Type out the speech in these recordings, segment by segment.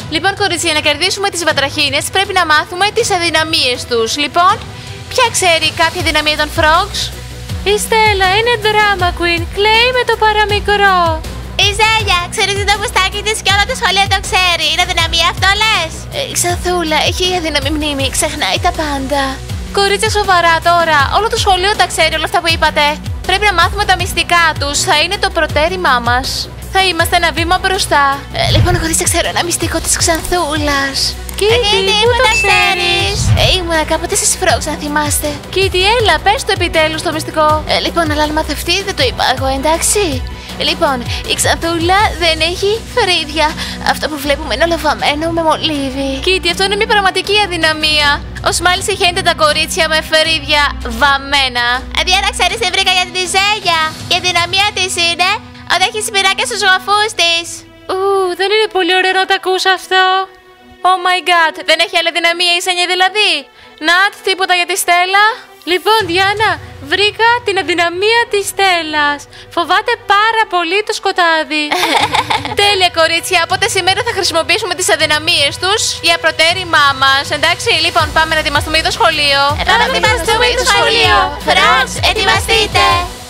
Λοιπόν, κορίτσια, για να κερδίσουμε τις βατραχίνες πρέπει να μάθουμε τις αδυναμίες τους. Λοιπόν, ποια ξέρει κάποια δυναμία των frogs? Η Στέλλα είναι drama queen, κλαίει με το παραμικρό. Η Ζέλια, ξέρει το μουστάκι της και όλο το σχολείο το ξέρει. Είναι αδυναμία αυτό, λες? Η Ξανθούλα έχει αδύναμη μνήμη, ξεχνάει τα πάντα. Κορίτσια, σοβαρά τώρα, όλο το σχολείο τα ξέρει όλα αυτά που είπατε. Πρέπει να μάθουμε τα μυστικά τους, θα είναι το προτέρημά μας. Θα είμαστε ένα βήμα μπροστά. Λοιπόν, κορίτσια, ξέρω ένα μυστικό της Ξανθούλας. Κίτι, πού το ξέρεις? Ήμουνα κάποτε στις frogs, αν θυμάστε. Κίτι, έλα, πες το επιτέλους το μυστικό. Λοιπόν, αλλά αν μαθευτεί δεν το είπα εγώ, εντάξει. Λοιπόν, η Ξανθούλα δεν έχει φρύδια. Αυτό που βλέπουμε είναι όλο βαμμένο με μολύβι. Κίτι, αυτό είναι μια πραγματική αδυναμία. Ο Σμάιλς χαίνεται τα κορίτσια με φρύδια βαμμένα. Διάνα, ξέρεις τι βρήκα για τη Ζέλια? Η αδυναμία της είναι ότι έχει σπυράκια στους γοφούς της. Δεν είναι πολύ ωραίο να το ακούς αυτό. Oh my god, δεν έχει άλλη δυναμία η Σένια δηλαδή. Νατ, τίποτα για τη Στέλλα? Λοιπόν, Διάνα, βρήκα την αδυναμία της Στέλλας. Φοβάται πάρα πολύ το σκοτάδι. Τέλεια, κορίτσια, οπότε σήμερα θα χρησιμοποιήσουμε τις αδυναμίες τους για προτέρημά μας. Εντάξει, λοιπόν, πάμε να ετοιμαστούμε για το σχολείο. Πάμε να ετοιμαστούμε για το σχολείο. Frogs, ετοιμαστείτε.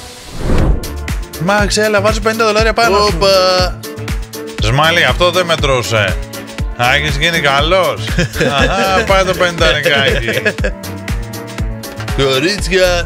Μαξ, έλα, βάζω $50 πάνω. Όπα! Σμάλι, αυτό δεν μετρούσε. Έχεις γίνει καλός. Αχα, πάει το 50 νεκάκι. Κορίτσια.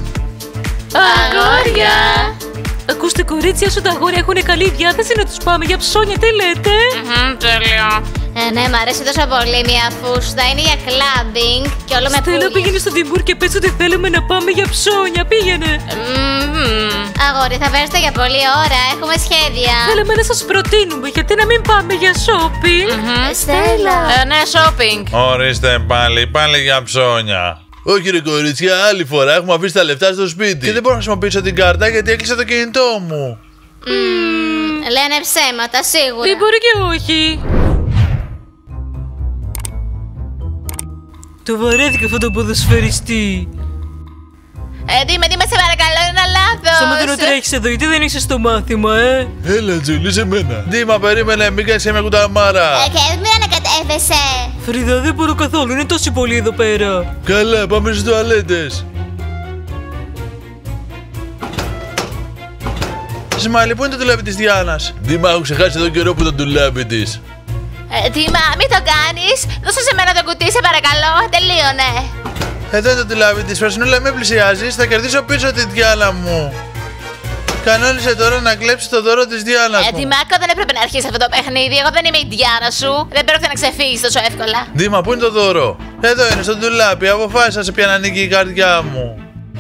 Αγόρια. Ακούστε, κορίτσια, όσο τα αγόρια έχουν καλή διάθεση να τους πάμε για ψώνια, τι λέτε? Τέλειο. Ναι, μ' αρέσει τόσο πολύ μια φούστα. Είναι για κλάμπινγκ και όλο με Στέλλα, πουλί. πήγαινε στο Τιμούρ και πες ότι θέλουμε να πάμε για ψώνια. Πήγαινε. Αγόρι, θα φέρετε για πολλή ώρα. Έχουμε σχέδια. Θέλαμε να σας προτείνουμε γιατί να μην πάμε για shopping. Στέλλα. Ναι, shopping. Ορίστε πάλι για ψώνια. Όχι ρε κορίτσια, άλλη φορά έχουμε αφήσει τα λεφτά στο σπίτι. Και δεν μπορώ να χρησιμοποιήσω την κάρτα γιατί έκλεισα το κινητό μου. Λένε ψέματα, σίγουρα. Δεν μπορεί και όχι. Το βαρέθηκα αυτό το ποδοσφαιριστή. Δήμα, σε παρακαλώ, είναι ένα λάθος. Σταματώ να τρέχεις εδώ, γιατί δεν είσαι στο μάθημα, Έλα, Τζούλη, σε μένα. Δήμα, περίμενε, μην κάνεις μια κουταμάρα. Και μην ανακατεύεσαι. Φρίδα, δεν μπορώ καθόλου, είναι τόσο πολύ εδώ πέρα. Καλά, πάμε στις τουαλέτες. Σμάλι, πού είναι το ντουλάπι της Διάνας? Δήμα, έχω ξεχάσει εδώ καιρό που το ντουλάπι της. Δήμα, μην το κάνεις. Δώσε σε μένα το κουτί, σε παρακαλώ. Τελείωνε. Εδώ είναι το ντουλάπι της. Φρασινούλα, με πλησιάζεις, θα κερδίσω πίσω τη Διάνα μου. Κανόνισε τώρα να κλέψει το δώρο της Διάνας μου. Μάκο, δεν έπρεπε να αρχίσει αυτό το παιχνίδι. Εγώ δεν είμαι η Διάνα σου. Δεν πρόκειται να ξεφύγεις τόσο εύκολα. Δήμα, πού είναι το δώρο? Εδώ είναι, στο ντουλάπι. Αποφάσισα σε ποια να ανήκει η καρδιά μου.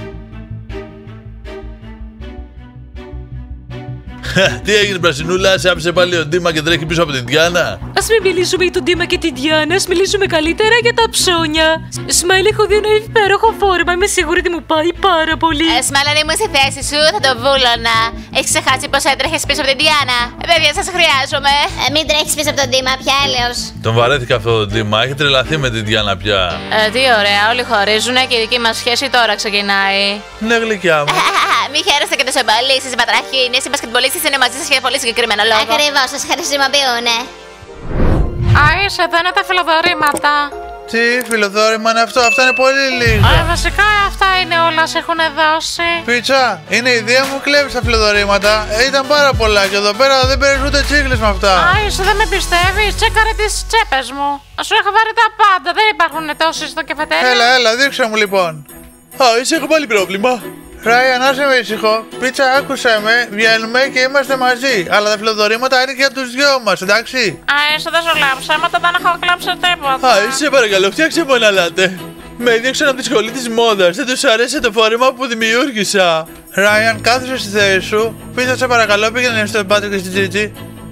Τι έγινε, Πρασινούλα, σε άφησε πάλι ο Ντίμα και τρέχει πίσω από την Διάνα? Ας μην μιλήσουμε για τον Ντίμα και την Διάνα, ας μιλήσουμε καλύτερα για τα ψώνια. Σμάιλ, έχω δει ένα υπέροχο φόρμα, είμαι σίγουρη ότι μου πάει πάρα πολύ. Σμάιλ, αν ήμουν στη θέση σου, θα το βούλωνα. Έχεις ξεχάσει πως έτρεχες πίσω από την Διάνα? Παιδιά, σας χρειάζομαι. Μην τρέχεις πίσω από τον Ντίμα, πια έλεος. Τον βαρέθηκα αυτό το Ντίμα, έχει τρελαθεί με την Διάνα πια. Τι ωραία, όλοι χωρίζουν και η δική μας σχέση τώρα ξεκινάει. Ναι, γλυκιά μου. Μη χαίρεστε και τόσο πολύ στις βατραχίνες. Οι μπασκετμπολίστες είναι μαζί σας για πολύ συγκεκριμένο λόγο. Ακριβώς, σας χρησιμοποιούνε. Άισε, εδώ είναι τα φιλοδορήματα. Τι φιλοδόρημα είναι αυτό, αυτά είναι πολύ λίγα. Βασικά αυτά είναι όλα σε έχουν δώσει. Πίτσα, είναι η ιδέα μου, κλέβεις τα φιλοδορήματα. Ήταν πάρα πολλά και εδώ πέρα δεν παίρνεις ούτε τσίκλες με αυτά. Άισε, δεν με πιστεύεις, τσέκαρε τις τσέπες μου. Σου έχω βάλει τα πάντα, δεν υπάρχουν τόσοι στο καφετέριο. Έλα, δείξε μου λοιπόν. Είσαι, έχω πάλι πρόβλημα. Ράιαν, άσε με ήσυχο. Πίτσα, άκουσε με, βγαίνουμε και είμαστε μαζί. Αλλά τα φιλοδορήματα είναι και για τους δυο μας, εντάξει? Άισε, δεν σου λέω ψέματα, δεν έχω κλάψει τίποτα. Είσαι, παρακαλώ, φτιάξε μου ένα λάτε. Με έδιωξαν από τη σχολή της μόδας. Δεν τους αρέσει το φόρεμα που δημιούργησα. Ράιαν, κάθεσαι στη θέση σου. Πίτσα, σε παρακαλώ, πήγαινε στον Πάτρικ και στην Τζίτζι.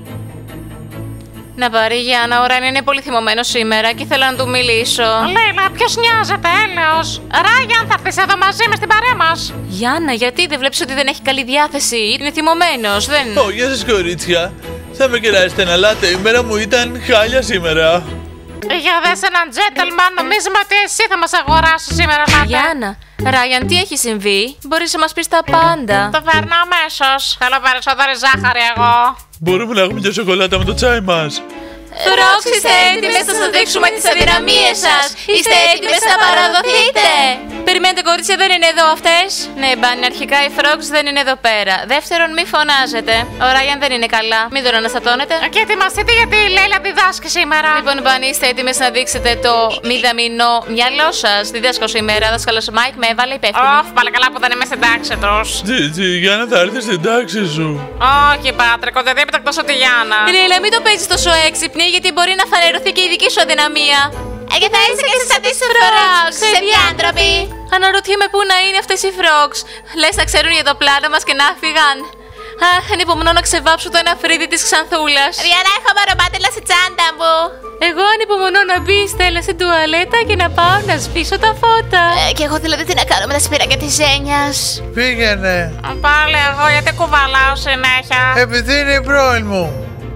Να πάρει Γιάννα, ο Ράιαν είναι πολύ θυμωμένος σήμερα και ήθελα να του μιλήσω. Λίλα, ποιος νοιάζεται, έλεος. Ράιαν, θα έρθεις εδώ μαζί με στην παρέα μας. Γιάννα, γιατί δεν βλέπεις ότι δεν έχει καλή διάθεση? Είναι θυμωμένος, δεν... Γεια σας, κορίτσια. Θα με κεράσετε ένα λάτε, η μέρα μου ήταν χάλια σήμερα. Για δες έναν gentleman, νομίζουμε ότι εσύ θα μας αγοράσεις σήμερα λάτε. Γιάννα, Ράιαν, τι έχει συμβεί? Μπορείς να μας πεις τα πάντα. Το φέρνω αμέσως. Θέλω περισσότερη ζάχαρη εγώ. Μπορούμε να έχουμε και σοκολάτα με το τσάι μας? Φρόξ, είστε έτοιμες να σας δείξουμε τις αδυναμίες σας? Είστε έτοιμες να παραδοθείτε? Περιμένετε, κορίτσια, δεν είναι εδώ αυτές? Ναι, Μπάνι, αρχικά η Φρόξ δεν είναι εδώ πέρα. Δεύτερον, μη φωνάζετε. Ο Ράιαν δεν είναι καλά. Μην τον αναστατώνετε. Και ετοιμαστείτε γιατί η Λέιλα διδάσκει σήμερα. Λοιπόν, Μπάνι, είστε έτοιμες να δείξετε το μηδαμινό μυαλό σας? Διδάσκω σήμερα. Δάσκαλος Μάικ με έβαλε υπεύθυνη. Ωφ, πάλι καλά που δεν είμαι στην τάξη τους. Τζιτζι, Γιάννα θα έρθει στην τάξη σου. Όχι, Πάτρικο, δεν δίπλα εκτός ότι Γιάννα. Λίλα, μην το παίζεις τόσο έξυπνη, γιατί μπορεί να φανερωθεί και η δική σου αδυναμία. Και θα είσαι και στις αντίστοιχες σε άνθρωποι. Αναρωτιέμαι πού να είναι αυτές οι Φρόξ. Λες να ξέρουν για το πλάνο μας και να φύγαν. Αχ, ανυπομονώ να ξεβάψω το ένα φρύδι της Ξανθούλας. Διάνα, έχω μαροπάτελα στη τσάντα μου. Εγώ ανυπομονώ να μπει η Στέλλα στην τουαλέτα και να πάω να σβήσω τα φώτα. Και εγώ δηλαδή τι να κάνω με τα σπυράκια της Ζένιας. Πήγαινε. Πάλι εγώ γιατί κουβαλάω συνέχεια. Επειδή είναι η πρώην μου.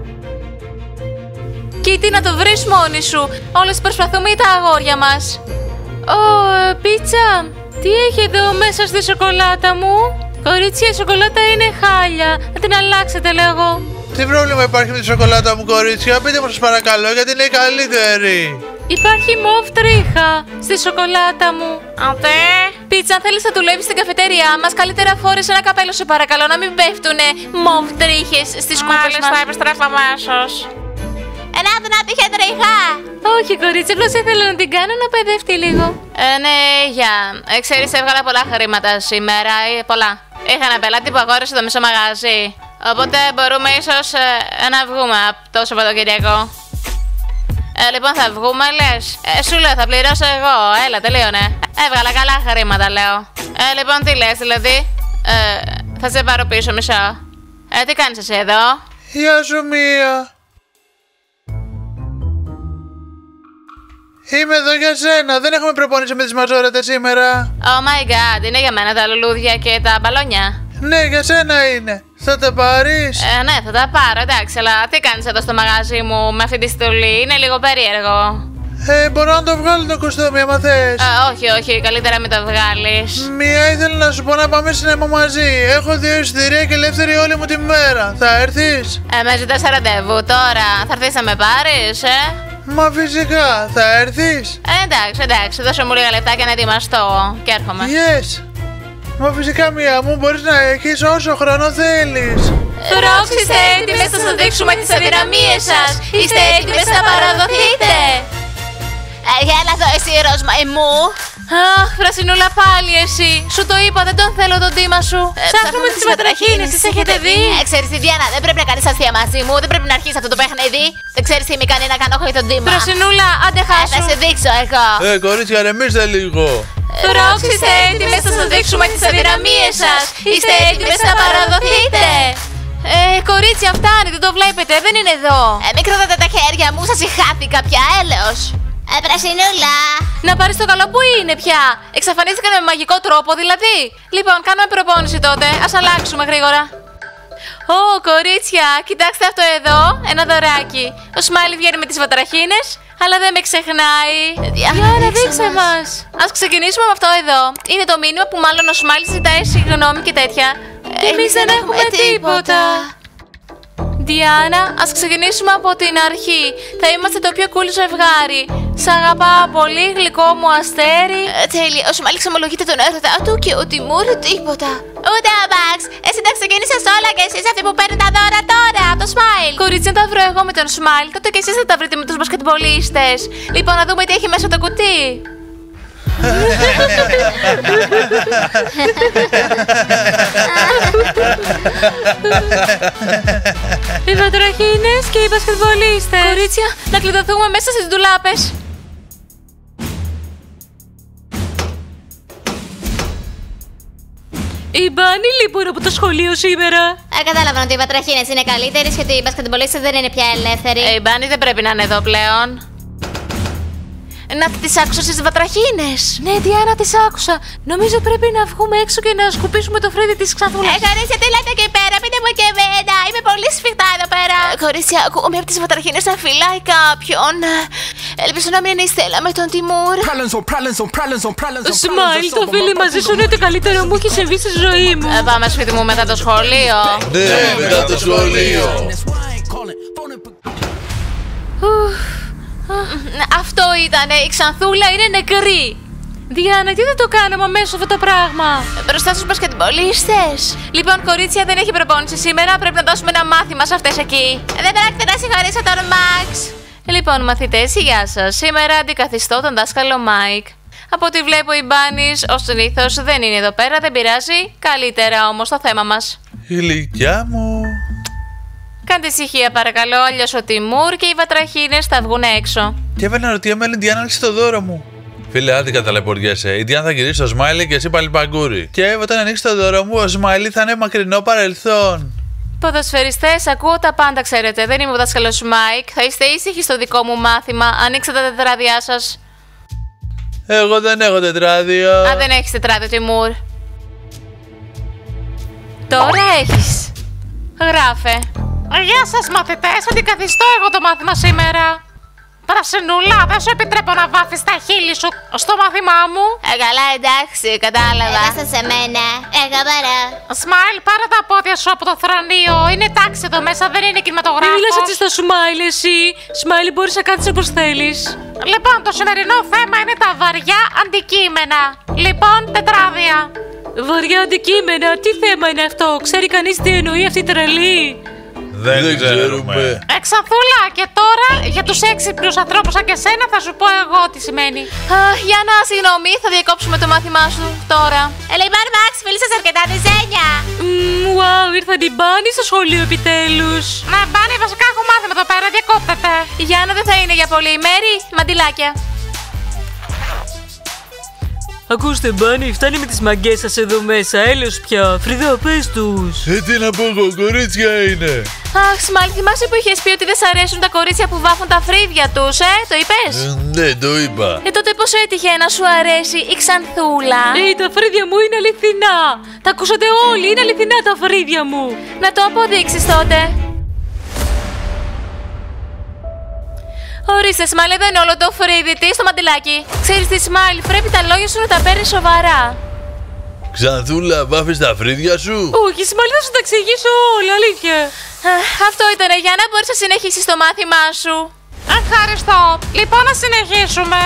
Κίτι, να το βρεις μόνη σου. Όλες προσπαθούμε για τα αγόρια μας. Πίτσα, τι έχει εδώ μέσα στη σοκολάτα μου? Κορίτσια, η σοκολάτα είναι χάλια. Να την αλλάξετε, λέγω. Τι πρόβλημα υπάρχει με τη σοκολάτα μου, κορίτσια? Πείτε μου σας παρακαλώ, γιατί είναι η καλύτερη. Υπάρχει μοβ τρίχα στη σοκολάτα μου. Ατέ. Πίτσα, αν θέλεις να δουλεύεις στην καφετέριά μας, καλύτερα φόρεσε ένα καπέλο, σε παρακαλώ, να μην πέφτουνε μοβ τρίχες στις κούπες μας. Μάλιστα, επιστρέφω αμέσως. Να τύχε τριχά. Όχι, κορίτσι, απλώς ήθελα να την κάνω να παιδευτεί λίγο. Ναι, για. Ξέρεις, έβγαλα πολλά χρήματα σήμερα. Πολλά. Είχα ένα πελάτη που αγόρασε το μισό μαγαζί. Οπότε μπορούμε ίσως να βγούμε από το Σαββατοκύριακο. Λοιπόν, θα βγούμε, λες? Σου λέω, θα πληρώσω εγώ. Έλα, τελείωνε. Έβγαλα καλά χρήματα, λέω. Λοιπόν, τι λες, δηλαδή? Θα σε πάρω πίσω μισό. Τι κάνεις εσύ εδώ? Γεια σου, Μία. Είμαι εδώ για σένα. Δεν έχουμε προπόνηση με τις μαζόρετες σήμερα. Oh my god, είναι για μένα τα λουλούδια και τα μπαλόνια. Ναι, για σένα είναι. Θα τα πάρεις? Ναι, θα τα πάρω, εντάξει, αλλά τι κάνεις εδώ στο μαγαζί μου με αυτή τη στολή? Είναι λίγο περίεργο. Μπορώ να το βγάλω το κουστούμι, άμα θες. Όχι, καλύτερα μην το βγάλεις. Μία, ήθελα να σου πω να πάμε σινέμα μαζί. Έχω 2 εισιτήρια και ελεύθερη όλη μου τη μέρα. Θα έρθεις? Με ζητάς ραντεβού τώρα. Θα έρθεις να με πάρεις, Μα φυσικά, θα έρθεις? Εντάξει, δώσε μου λίγα λεπτά και να ετοιμαστώ και έρχομαι. Yes. Μα φυσικά, Μία μου, μπορείς να έχεις όσο χρόνο θέλεις. Φρόξ, είστε έτοιμες να σας δείξουμε τις αδυναμίες σας? Είστε έτοιμες να παραδοθείτε? Έλα εδώ εσύ, ροζ μαϊμού. Αχ, Φρασινούλα, πάλι εσύ. Σου το είπα, δεν τον θέλω τον τίμα σου. Ψάχνουμε τις βατραχίνες, τις έχετε δει? Ξέρεις τι, Διάνα, δεν πρέπει να κάνεις αστεία μαζί μου. Δεν πρέπει να αρχίσεις αυτό το παιχνίδι. Δεν ξέρεις τι με κάνει να κάνω εγώ τον τίμα. Φρασινούλα, άντε χάσου. Θα σε δείξω εγώ. Κορίτσια, ρεμίστε λίγο. Φρόξ, είστε έτοιμες να σας δείξουμε τις αδυναμίες σας? Είστε έτοιμες να παραδοθείτε? Κορίτσια, φτάνει, δεν το βλέπετε, δεν είναι εδώ. Μην κρατάτε τα χέρια μου, σας χάθηκα πια, έλεος. Πρασινούλα. Να πάρεις το καλό που είναι πια. Εξαφανίστηκαν με μαγικό τρόπο, δηλαδή. Λοιπόν, κάνουμε προπόνηση τότε. Ας αλλάξουμε γρήγορα. Κορίτσια, κοιτάξτε αυτό εδώ. Ένα δωράκι. Ο Σμάιλι βγαίνει με τις βατραχίνες, αλλά δεν με ξεχνάει. Γιάννα, δείξε μας. Ας ξεκινήσουμε με αυτό εδώ. Είναι το μήνυμα που μάλλον ο Σμάιλι ζητάει συγγνώμη και τέτοια. Εμείς δεν έχουμε τίποτα. Διάνα, ας ξεκινήσουμε από την αρχή. Θα είμαστε το πιο cool ζευγάρι. Σ' αγαπάω πολύ, γλυκό μου αστέρι. Τέλεια, ο Σμάιλι ξεμολογείται τον έρωτα του και ο Τιμούρ τίποτα. Ούτε ο Μπαξ. Εσύ τα ξεκίνησες όλα και εσείς αυτοί που παίρνουν τα δώρα τώρα, το Σμάιλ. Κορίτσι, να τα βρω εγώ με τον Σμάιλ, τότε και εσείς θα τα βρείτε με τους μπασκετμπολίστες. Λοιπόν, να δούμε τι έχει μέσα το κουτί. Οι βατραχίνες και οι μπασκετμπολίστες. Κορίτσια, να κλειδωθούμε μέσα στις ντουλάπες. Η Μπάνι λοιπόν από το σχολείο σήμερα. Κατάλαβα ότι οι βατραχίνες είναι καλύτερες και ότι οι μπασκετμπολίστες δεν είναι πια ελεύθεροι. Η Μπάνι δεν πρέπει να είναι εδώ πλέον. Να τις άκουσα στις βατραχίνες. Ναι, Διάνα, τις άκουσα. Νομίζω πρέπει να βγούμε έξω και να σκουπίσουμε το φρύδι της Ξανθούλας. Κορίτσια, τι λέτε εκεί πέρα, πείτε μου και εμένα. Είμαι πολύ σφιχτά εδώ πέρα. Κορίτσια, ακούω μία από τις βατραχίνες να φυλάει κάποιον. Ελπίζω να μην είναι η Στέλλα με τον Τιμούρ. Σμάιλ, το φίλι μαζί σου είναι το καλύτερο μου έχει συμβεί στη ζωή μου. Πάμε σπίτι μου μετά το σχολείο. Ναι, μετά το σχολείο. Αυτό ήτανε. Η Ξανθούλα είναι νεκρή. Διάννα, γιατί δεν το κάναμε αμέσως αυτό το πράγμα? Μπροστά στους μπασκετμπολίστες. Λοιπόν, κορίτσια, δεν έχει προπόνηση σήμερα. Πρέπει να δώσουμε ένα μάθημα σε αυτές εκεί. Δεν πρόκειται να συγχωρήσω τον Μαξ. Λοιπόν, μαθητές, γεια σας. Σήμερα αντικαθιστώ τον δάσκαλο Μάικ. Από ό,τι βλέπω, η Μπάνις, ως συνήθως, δεν είναι εδώ πέρα, δεν πειράζει. Καλύτερα όμως το θέμα μας. Ηλικιά μου. Κάντε ησυχία, παρακαλώ, αλλιώς ο Τιμούρ και οι βατραχίνες θα βγουν έξω. Και έβαλε να ρωτιέμαι αν η Διάννα άνοιξε το δώρο μου. Φίλε, άντε καταλαιπωριέσαι. Η Διάννα θα γυρίσει στο Σμάιλι και εσύ πάλι παγκούρι. Και όταν ανοίξει το δώρο μου, ο Σμάιλι θα είναι μακρινό παρελθόν. Ποδοσφαιριστές, ακούω τα πάντα, ξέρετε. Δεν είμαι ο δάσκαλος Μάικ. Θα είστε ήσυχοι στο δικό μου μάθημα. Ανοίξτε τα τετράδια σας. Εγώ δεν έχω τετράδιο. Α, δεν έχεις τετράδιο, Τιμούρ. Τώρα έχεις. Γράφε. Γεια σας μαθητές, αντικαθιστώ εγώ το μάθημα σήμερα. Πρασινούλα, δεν σου επιτρέπω να βάφεις τα χείλη σου στο μάθημά μου. Καλά, εντάξει, κατάλαβα. Έδωσα σε μένα. Εγώ παρά. Σμάιλ, πάρε τα πόδια σου από το θρανείο. Είναι τάξη εδώ μέσα, δεν είναι Μην κινηματογράφος. μιλάς έτσι στο Σμάιλ, εσύ. Σμάιλ, μπορείς να κάτσεις όπως θέλεις. Λοιπόν, το σημερινό θέμα είναι τα βαριά αντικείμενα. Λοιπόν, τετράδια. Βαριά αντικείμενα, τι θέμα είναι αυτό? Ξέρει κανείς τι εννοεί αυτή η τρελή? Δεν ξέρουμε. Ξανθούλα, και τώρα για τους έξυπνους ανθρώπους σαν και σένα θα σου πω εγώ τι σημαίνει. Αχ, Γιάννα, συγγνώμη, θα διακόψουμε το μάθημά σου τώρα. Λοιπόν, Μαξ, φίλησες αρκετά διζένια. Wow, ήρθαν την Μπάνι στο σχολείο επιτέλους. Ναι, Μπάνι, βασικά έχω μάθημα εδώ πέρα, διακόπτεται. Η Γιάννα δεν θα είναι για πολύ. Μέρη, μαντιλάκια. Ακούστε, Μπάνι, φτάνει με τις μαγκές σας εδώ μέσα. Έλεος πια. Φρυδό, πες τους. Τι να πω εγώ, κορίτσια είναι. Αχ, Σμάιλ, θυμάσαι που είχες πει ότι δεν σ' αρέσουν τα κορίτσια που βάφουν τα φρύδια τους, το είπες? Ναι, το είπα. Τότε πώς έτυχε να σου αρέσει η Ξανθούλα? Τα φρύδια μου είναι αληθινά. Τα ακούσατε όλοι, είναι αληθινά τα φρύδια μου. Να το αποδείξεις τότε. Ορίστε, Σμάιλ, εδώ είναι όλο το φρύδι της στο μαντιλάκι. Ξέρεις τι, Σμάιλ, πρέπει τα λόγια σου να τα παίρνεις σοβαρά. Ξανθούλα, βάφεις τα φρύδια σου. Όχι, Σμάιλ, θα σου τα εξηγήσω όλα, αλήθεια. Αυτό ήταν, Γιάννα, μπορείς να συνεχίσεις το μάθημά σου. Ευχαριστώ. Λοιπόν, να συνεχίσουμε.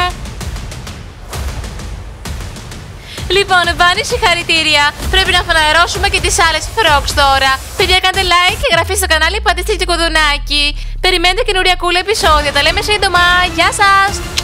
Λοιπόν, Βάνη, συγχαρητήρια. Πρέπει να φανερώσουμε και τις άλλες φρόξ τώρα. Παιδιά, κάντε like και εγγραφή στο κανάλι, πατήστε και κουδουνάκι. Περιμένετε καινούρια cool επεισόδια. Τα λέμε σύντομα. Γεια σας!